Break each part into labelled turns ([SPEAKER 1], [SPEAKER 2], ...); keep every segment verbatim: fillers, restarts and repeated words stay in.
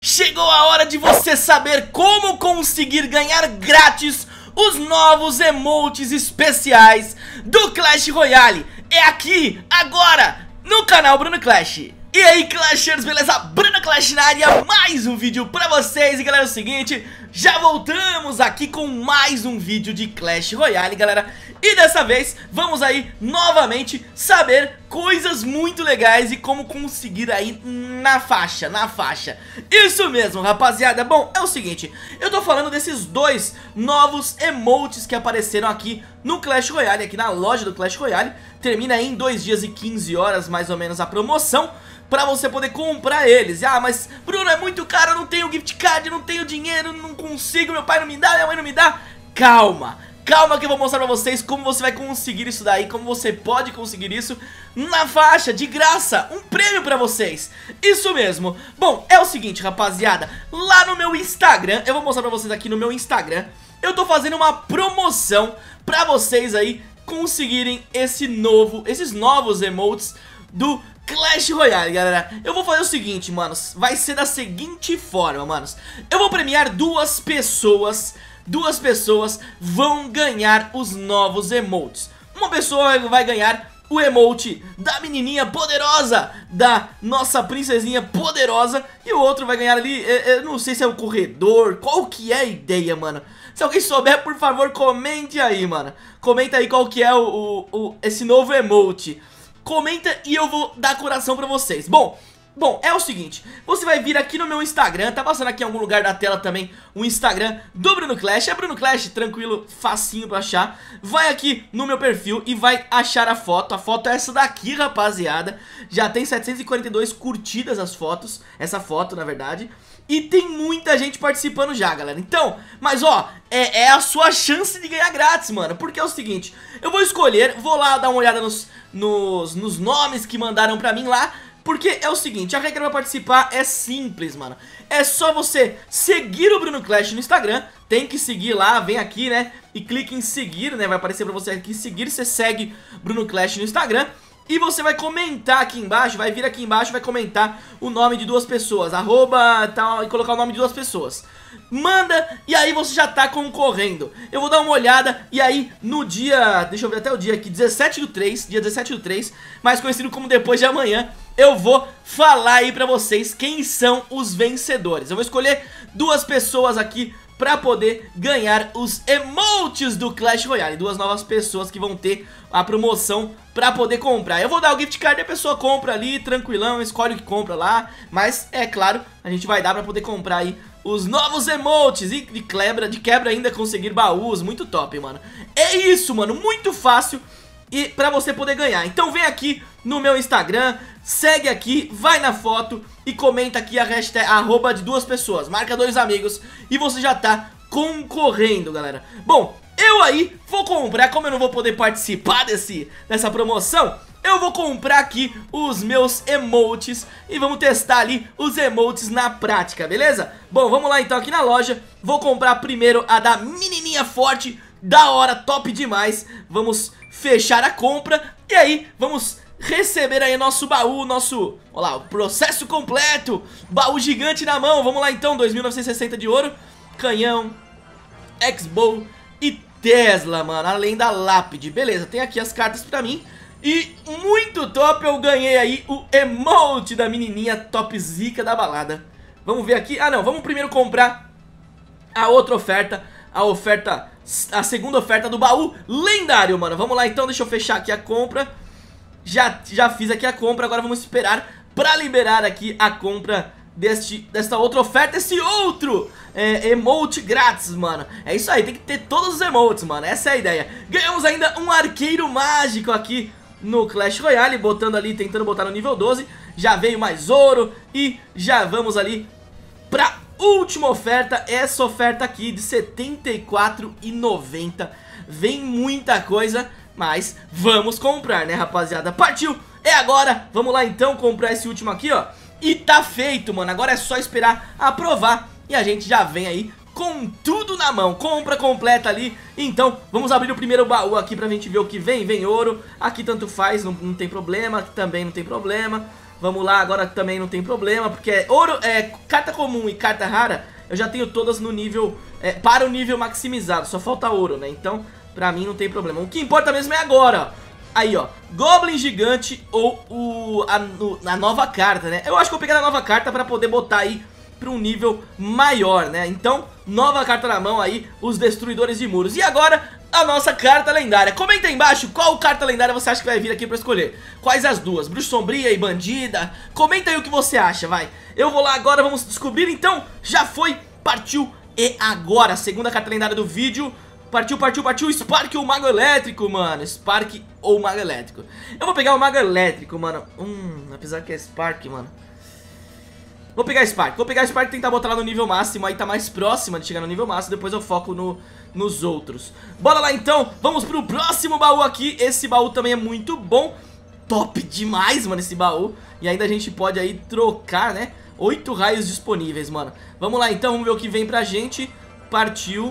[SPEAKER 1] Chegou a hora de você saber como conseguir ganhar grátis os novos emotes especiais do Clash Royale. É aqui, agora, no canal Bruno Clash. E aí, Clashers, beleza? Bruno Clash na área, mais um vídeo pra vocês. E galera, é o seguinte, já voltamos aqui com mais um vídeo de Clash Royale, galera. E dessa vez, vamos aí, novamente, saber coisas muito legais e como conseguir aí na faixa, na faixa. Isso mesmo, rapaziada. Bom, é o seguinte, eu tô falando desses dois novos emotes que apareceram aqui no Clash Royale, aqui na loja do Clash Royale. Termina aí em dois dias e quinze horas, mais ou menos, a promoção, pra você poder comprar eles. Ah, mas Bruno, é muito caro, eu não tenho gift card, eu não tenho dinheiro, não consigo, meu pai não me dá, minha mãe não me dá. Calma, calma que eu vou mostrar pra vocês como você vai conseguir isso daí, como você pode conseguir isso na faixa, de graça, um prêmio pra vocês. Isso mesmo. Bom, é o seguinte, rapaziada, lá no meu Instagram, eu vou mostrar pra vocês aqui no meu Instagram, eu tô fazendo uma promoção pra vocês aí conseguirem esse novo, esses novos emotes do Clash Royale, galera. Eu vou fazer o seguinte, manos, vai ser da seguinte forma, manos. Eu vou premiar duas pessoas, duas pessoas vão ganhar os novos emotes. Uma pessoa vai ganhar o emote da menininha poderosa, da nossa princesinha poderosa, e o outro vai ganhar ali, eu não sei se é o corredor, qual que é a ideia, mano. Se alguém souber, por favor, comente aí, mano. Comenta aí qual que é o, o, o esse novo emote. Comenta e eu vou dar coração pra vocês. Bom, bom, é o seguinte, você vai vir aqui no meu Instagram, tá passando aqui em algum lugar da tela também o Instagram do Bruno Clash. É Bruno Clash, tranquilo, facinho pra achar. Vai aqui no meu perfil e vai achar a foto. A foto é essa daqui, rapaziada. Já tem setecentas e quarenta e dois curtidas as fotos, essa foto, na verdade. E tem muita gente participando já, galera. Então, mas ó, é, é a sua chance de ganhar grátis, mano. Porque é o seguinte, eu vou escolher, vou lá dar uma olhada nos, nos, nos nomes que mandaram pra mim lá. Porque é o seguinte, a regra pra participar é simples, mano. É só você seguir o Bruno Clash no Instagram. Tem que seguir lá, vem aqui, né, e clique em seguir, né, vai aparecer pra você aqui seguir. Você segue Bruno Clash no Instagram. E você vai comentar aqui embaixo, vai vir aqui embaixo, vai comentar o nome de duas pessoas, arroba tal, e colocar o nome de duas pessoas. Manda, e aí você já tá concorrendo. Eu vou dar uma olhada, e aí no dia, deixa eu ver até o dia aqui, dezessete do três, dia dezessete do três, mais conhecido como depois de amanhã, eu vou falar aí pra vocês quem são os vencedores. Eu vou escolher duas pessoas aqui pra poder ganhar os emotes do Clash Royale. Duas novas pessoas que vão ter a promoção pra poder comprar. Eu vou dar o gift card e a pessoa compra ali, tranquilão, escolhe o que compra lá. Mas, é claro, a gente vai dar pra poder comprar aí os novos emotes. E de quebra, de quebra ainda conseguir baús, muito top, mano. É isso, mano, muito fácil e pra você poder ganhar. Então vem aqui no meu Instagram, segue aqui, vai na foto e comenta aqui a hashtag arroba de duas pessoas, marca dois amigos e você já tá concorrendo, galera. Bom, eu aí vou comprar, como eu não vou poder participar desse, dessa promoção, eu vou comprar aqui os meus emotes e vamos testar ali os emotes na prática, beleza? Bom, vamos lá então aqui na loja, vou comprar primeiro a da menininha forte, da hora, top demais. Vamos fechar a compra e aí vamos receber aí nosso baú, nosso, olha lá, o processo completo, baú gigante na mão. Vamos lá então, dois mil novecentos e sessenta de ouro, canhão, X-Bow e Tesla, mano, além da lápide. Beleza, tem aqui as cartas pra mim. E muito top, eu ganhei aí o emote da menininha top zica da balada. Vamos ver aqui, ah não, vamos primeiro comprar a outra oferta, a oferta, a segunda oferta do baú lendário, mano. Vamos lá então, deixa eu fechar aqui a compra. Já, já fiz aqui a compra, agora vamos esperar pra liberar aqui a compra deste, desta outra oferta, esse outro é, emote grátis, mano. É isso aí, tem que ter todos os emotes, mano, essa é a ideia. Ganhamos ainda um arqueiro mágico aqui no Clash Royale, botando ali, tentando botar no nível doze. Já veio mais ouro e já vamos ali pra última oferta, essa oferta aqui de setenta e quatro reais e noventa centavos. Vem muita coisa, mas vamos comprar, né, rapaziada? Partiu, é agora, vamos lá então comprar esse último aqui, ó. E tá feito, mano, agora é só esperar aprovar e a gente já vem aí com tudo na mão, compra completa ali. Então, vamos abrir o primeiro baú aqui pra gente ver o que vem. Vem ouro, aqui tanto faz, não, não tem problema, aqui também não tem problema. Vamos lá, agora também não tem problema, porque é ouro, é carta comum e carta rara, eu já tenho todas no nível, é, para o nível maximizado, só falta ouro, né? Então, pra mim não tem problema. O que importa mesmo é agora, ó. Aí, ó, Goblin Gigante ou o, a, o, a nova carta, né? Eu acho que eu vou pegar a nova carta pra poder botar aí pra um nível maior, né? Então, nova carta na mão aí, os Destruidores de Muros. E agora, a nossa carta lendária. Comenta aí embaixo qual carta lendária você acha que vai vir aqui pra escolher. Quais as duas? Bruxa Sombria e Bandida? Comenta aí o que você acha, vai. Eu vou lá agora, vamos descobrir. Então, já foi, partiu. E agora, segunda carta lendária do vídeo. Partiu, partiu, partiu, Spark ou Mago Elétrico, mano. Spark ou Mago Elétrico. Eu vou pegar o Mago Elétrico, mano. Hum, apesar que é Spark, mano. Vou pegar Spark, vou pegar Spark e tentar botar lá no nível máximo. Aí tá mais próxima de chegar no nível máximo. Depois eu foco no, nos outros. Bora lá então, vamos pro próximo baú aqui. Esse baú também é muito bom. Top demais, mano, esse baú. E ainda a gente pode aí trocar, né? Oito raios disponíveis, mano. Vamos lá então, vamos ver o que vem pra gente. Partiu.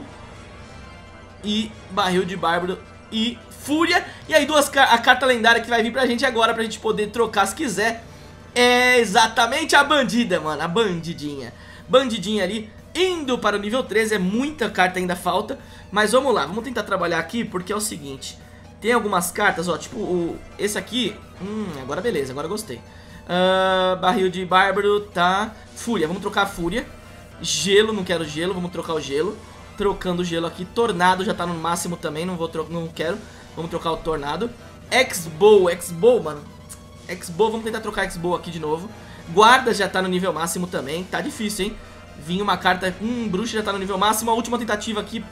[SPEAKER 1] E barril de bárbaro e fúria. E aí duas, a carta lendária que vai vir pra gente agora, pra gente poder trocar se quiser. É exatamente a bandida, mano, a bandidinha. Bandidinha ali, indo para o nível treze. É muita carta ainda falta. Mas vamos lá, vamos tentar trabalhar aqui. Porque é o seguinte, tem algumas cartas, ó, tipo o, esse aqui. Hum, agora beleza, agora gostei. uh, Barril de bárbaro, tá. Fúria, vamos trocar a fúria. Gelo, não quero gelo, vamos trocar o gelo. Trocando o gelo aqui, tornado já tá no máximo também, não vou trocar, não quero. Vamos trocar o tornado. X-Bow, X-Bow, mano. X-Bow, vamos tentar trocar X-Bow aqui de novo. Guarda já tá no nível máximo também, tá difícil, hein. Vinha uma carta, hum, bruxa já tá no nível máximo. A última tentativa aqui.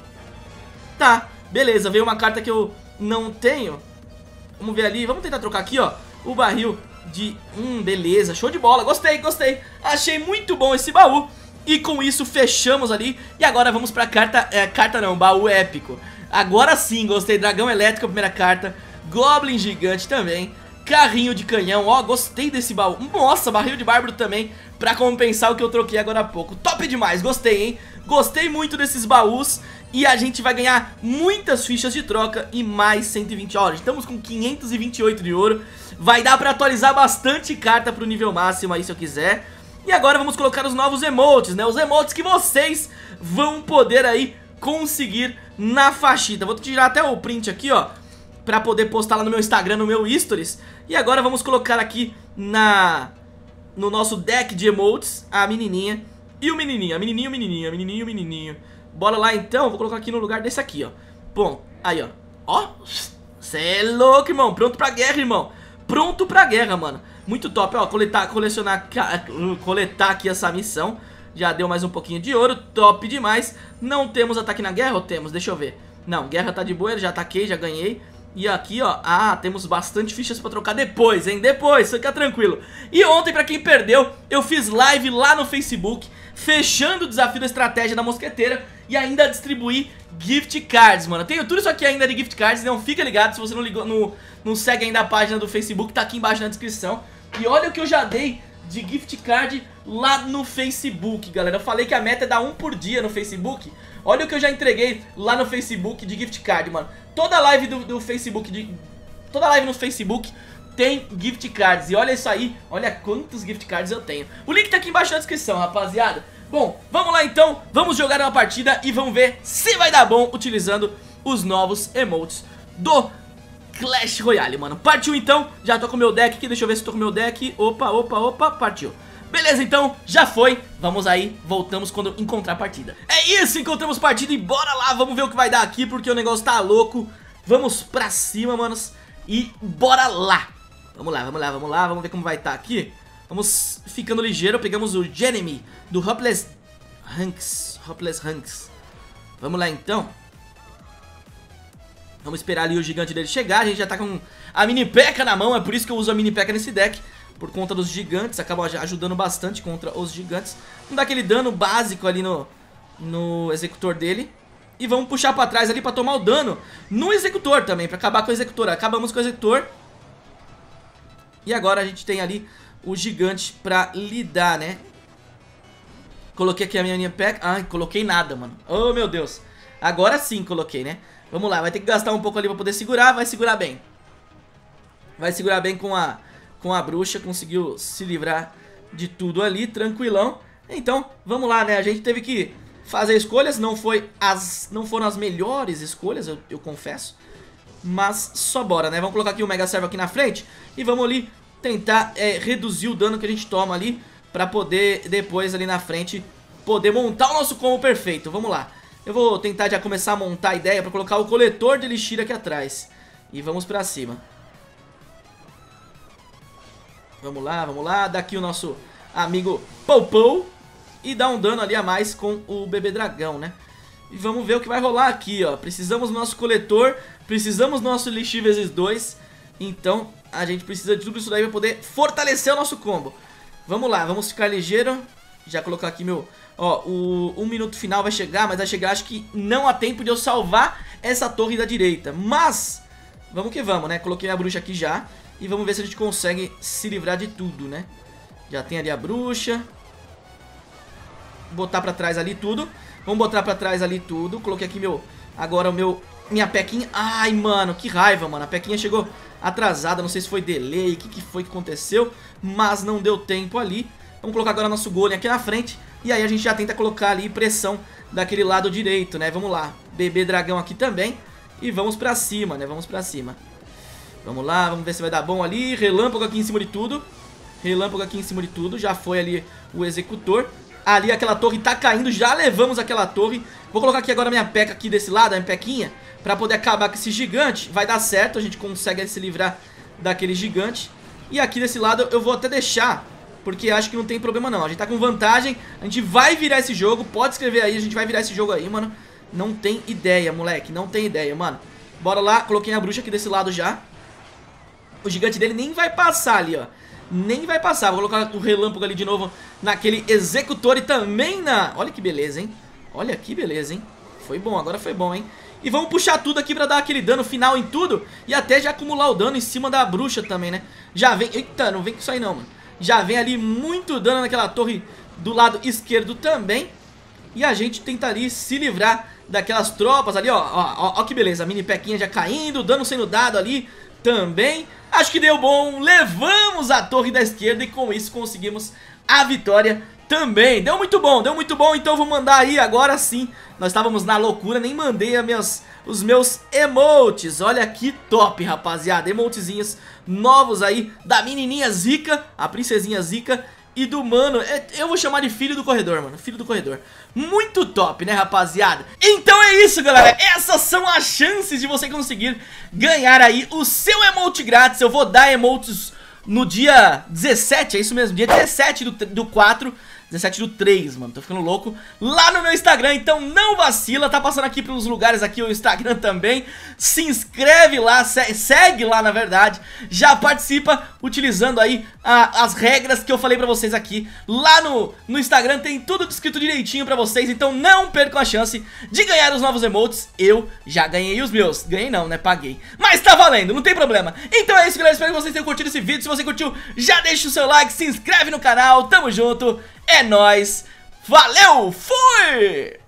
[SPEAKER 1] Tá, beleza, veio uma carta que eu não tenho. Vamos ver ali, vamos tentar trocar aqui, ó. O barril de, hum, beleza, show de bola, gostei, gostei. Achei muito bom esse baú. E com isso fechamos ali. E agora vamos pra carta, é, carta não, baú épico. Agora sim, gostei, dragão elétrico a primeira carta. Goblin gigante também. Carrinho de canhão, ó, gostei desse baú. Nossa, barril de bárbaro também, pra compensar o que eu troquei agora há pouco. Top demais, gostei, hein. Gostei muito desses baús. E a gente vai ganhar muitas fichas de troca e mais cento e vinte. Ó, estamos com quinhentos e vinte e oito de ouro. Vai dar pra atualizar bastante carta pro nível máximo aí se eu quiser. E agora vamos colocar os novos emotes, né? Os emotes que vocês vão poder aí conseguir na faixita. Vou tirar até o print aqui, ó, pra poder postar lá no meu Instagram, no meu Stories. E agora vamos colocar aqui na no nosso deck de emotes a menininha e o menininho. A menininha, o menininho, a menininha e o menininho. Bora lá então, vou colocar aqui no lugar desse aqui, ó. Bom, aí, ó. Ó, cê é louco, irmão. Pronto pra guerra, irmão. Pronto pra guerra, mano. Muito top, ó, coletar, colecionar, coletar aqui essa missão. Já deu mais um pouquinho de ouro, top demais. Não temos ataque na guerra ou temos? Deixa eu ver. Não, guerra tá de boa, já ataquei, já ganhei. E aqui, ó, ah, temos bastante fichas pra trocar depois, hein, depois, fica tranquilo. E ontem, pra quem perdeu, eu fiz live lá no Facebook, fechando o desafio da estratégia da mosqueteira. E ainda distribuí gift cards, mano. Eu tenho tudo isso aqui ainda de gift cards, então fica ligado. Se você não, ligou, no, não segue ainda a página do Facebook, tá aqui embaixo na descrição. E olha o que eu já dei de gift card lá no Facebook, galera. Eu falei que a meta é dar um por dia no Facebook. Olha o que eu já entreguei lá no Facebook de gift card, mano. Toda live do, do Facebook, de, toda live no Facebook tem gift cards. E olha isso aí, olha quantos gift cards eu tenho. O link tá aqui embaixo na descrição, rapaziada. Bom, vamos lá então, vamos jogar uma partida e vamos ver se vai dar bom utilizando os novos emotes do Clash Royale, mano. Partiu então, já tô com o meu deck aqui, deixa eu ver se tô com o meu deck. Opa, opa, opa, partiu. Beleza, então, já foi. Vamos aí, voltamos quando encontrar a partida. É isso, encontramos partida e bora lá, vamos ver o que vai dar aqui, porque o negócio tá louco. Vamos pra cima, manos, e bora lá. Vamos lá, vamos lá, vamos lá, vamos ver como vai estar aqui. Vamos ficando ligeiro, pegamos o Jeremy do Hopeless Hanks, Hopeless Hanks. Vamos lá então. Vamos esperar ali o gigante dele chegar. A gente já tá com a mini P.E.K.K.A na mão, é por isso que eu uso a mini P.E.K.K.A nesse deck. Por conta dos gigantes, acabam ajudando bastante contra os gigantes. Vamos dar aquele dano básico ali no, no executor dele. E vamos puxar pra trás ali pra tomar o dano no executor também, pra acabar com o executor. Acabamos com o executor. E agora a gente tem ali o gigante pra lidar, né? Coloquei aqui a minha P.E.K.K.A. Ai, coloquei nada, mano. Oh, meu Deus. Agora sim coloquei, né? Vamos lá, vai ter que gastar um pouco ali pra poder segurar. Vai segurar bem. Vai segurar bem com a... com a bruxa, conseguiu se livrar de tudo ali, tranquilão. Então, vamos lá, né? A gente teve que fazer escolhas, não, foi as, não foram as melhores escolhas, eu, eu confesso. Mas só bora, né? Vamos colocar aqui o Mega Servo aqui na frente e vamos ali tentar é, reduzir o dano que a gente toma ali, pra poder depois ali na frente poder montar o nosso combo perfeito. Vamos lá. Eu vou tentar já começar a montar a ideia pra colocar o coletor de Elixir aqui atrás. E vamos pra cima. Vamos lá, vamos lá. Daqui o nosso amigo Poupou. E dá um dano ali a mais com o bebê dragão, né? E vamos ver o que vai rolar aqui, ó. Precisamos do nosso coletor. Precisamos do nosso Elixir vezes dois. Então a gente precisa de tudo isso daí pra poder fortalecer o nosso combo. Vamos lá, vamos ficar ligeiro. Já colocar aqui meu... Ó, o um minuto final vai chegar, mas vai chegar, acho que não há tempo de eu salvar essa torre da direita. Mas, vamos que vamos, né? Coloquei a bruxa aqui já. E vamos ver se a gente consegue se livrar de tudo, né? Já tem ali a bruxa. Botar pra trás ali tudo. Vamos botar pra trás ali tudo. Coloquei aqui meu... Agora o meu... Minha pequinha... Ai, mano, que raiva, mano. A pequinha chegou atrasada. Não sei se foi delay, o que, que foi que aconteceu. Mas não deu tempo ali. Vamos colocar agora nosso golem aqui na frente. E aí a gente já tenta colocar ali pressão daquele lado direito, né? Vamos lá. Bebê dragão aqui também. E vamos pra cima, né? Vamos pra cima. Vamos lá, vamos ver se vai dar bom ali. Relâmpago aqui em cima de tudo. Relâmpago aqui em cima de tudo. Já foi ali o executor. Ali aquela torre tá caindo. Já levamos aquela torre. Vou colocar aqui agora a minha peca aqui desse lado, a minha pequinha, pra poder acabar com esse gigante. Vai dar certo, a gente consegue se livrar daquele gigante. E aqui desse lado eu vou até deixar, porque acho que não tem problema não. A gente tá com vantagem, a gente vai virar esse jogo. Pode escrever aí, a gente vai virar esse jogo aí, mano. Não tem ideia, moleque, não tem ideia, mano. Bora lá, coloquei a bruxa aqui desse lado já. O gigante dele nem vai passar ali, ó. Nem vai passar, vou colocar o relâmpago ali de novo naquele executor e também na... Olha que beleza, hein? Olha que beleza, hein? Foi bom, agora foi bom, hein? E vamos puxar tudo aqui pra dar aquele dano final em tudo. E até já acumular o dano em cima da bruxa também, né? Já vem... Eita, não vem com isso aí não, mano. Já vem ali muito dano naquela torre do lado esquerdo também. E a gente tenta ali se livrar daquelas tropas ali, ó. Ó, ó, ó que beleza, a mini pequinha já caindo, dano sendo dado ali também. Acho que deu bom, levamos a torre da esquerda e com isso conseguimos a vitória também. Deu muito bom, deu muito bom, então vou mandar aí agora sim. Nós estávamos na loucura, nem mandei a minhas, os meus emotes. Olha que top, rapaziada, emotezinhos novos aí da menininha Zica, a princesinha Zica. E do mano, eu vou chamar de filho do corredor, mano, filho do corredor. Muito top, né, rapaziada? Então é isso, galera, essas são as chances de você conseguir ganhar aí o seu emote grátis. Eu vou dar emotes no dia dezessete, é isso mesmo, dia dezessete do, do quatro, dezessete do três, mano, tô ficando louco. Lá no meu Instagram, então não vacila, tá passando aqui pelos lugares aqui o Instagram também. Se inscreve lá, se segue lá na verdade. Já participa utilizando aí a, as regras que eu falei pra vocês aqui. Lá no, no Instagram tem tudo descrito direitinho pra vocês, então não percam a chance de ganhar os novos emotes. Eu já ganhei os meus, ganhei não, né, paguei. Mas tá valendo, não tem problema. Então é isso, galera, espero que vocês tenham curtido esse vídeo. Se você curtiu, já deixa o seu like, se inscreve no canal, tamo junto. É nóis, valeu, fui!